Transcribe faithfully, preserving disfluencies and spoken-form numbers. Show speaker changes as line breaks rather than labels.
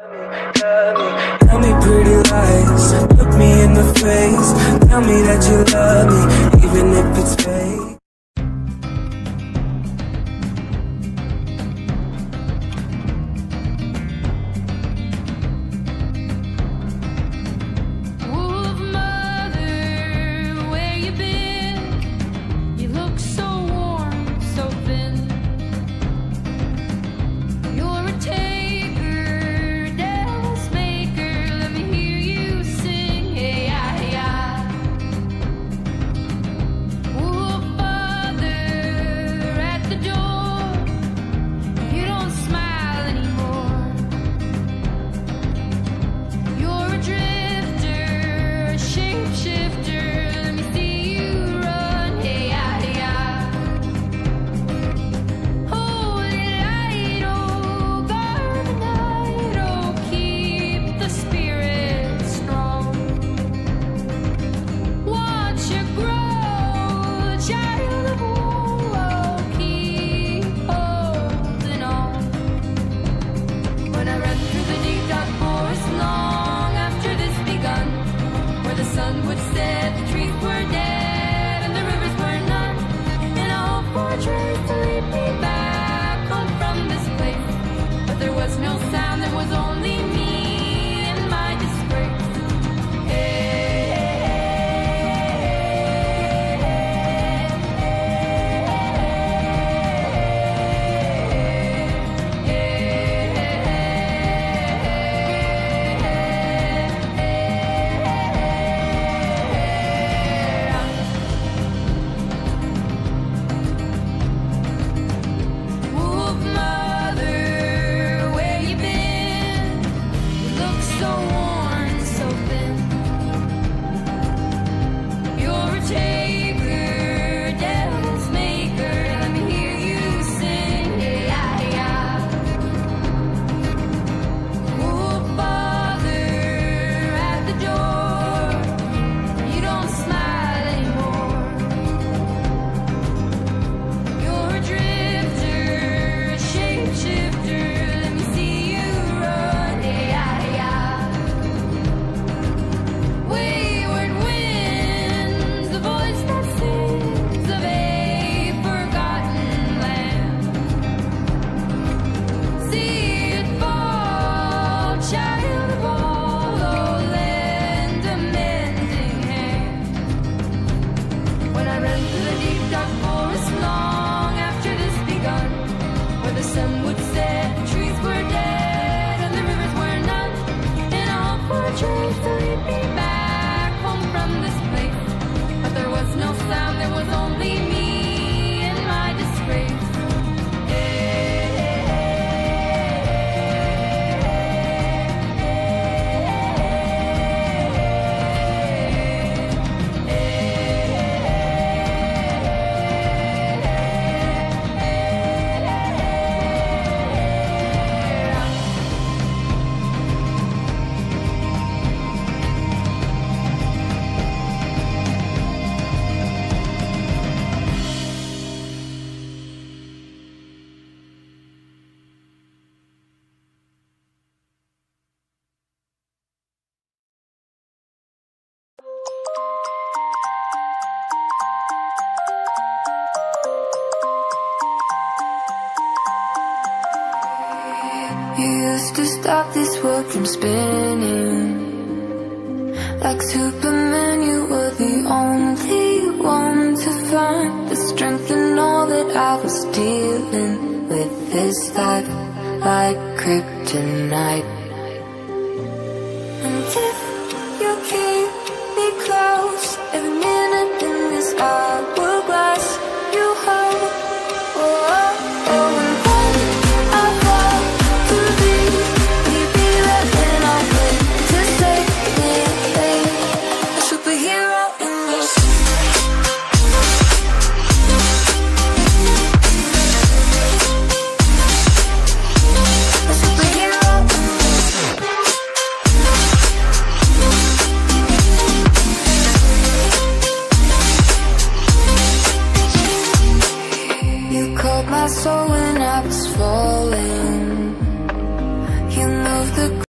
Tell me pretty lies, look me in the face. Tell me that you love me, even if it's fake.
You used to stop this world from spinning. Like Superman, you were the only one to find the strength in all that I was dealing with this life, like kryptonite. And if you keep me close every minute in this hour,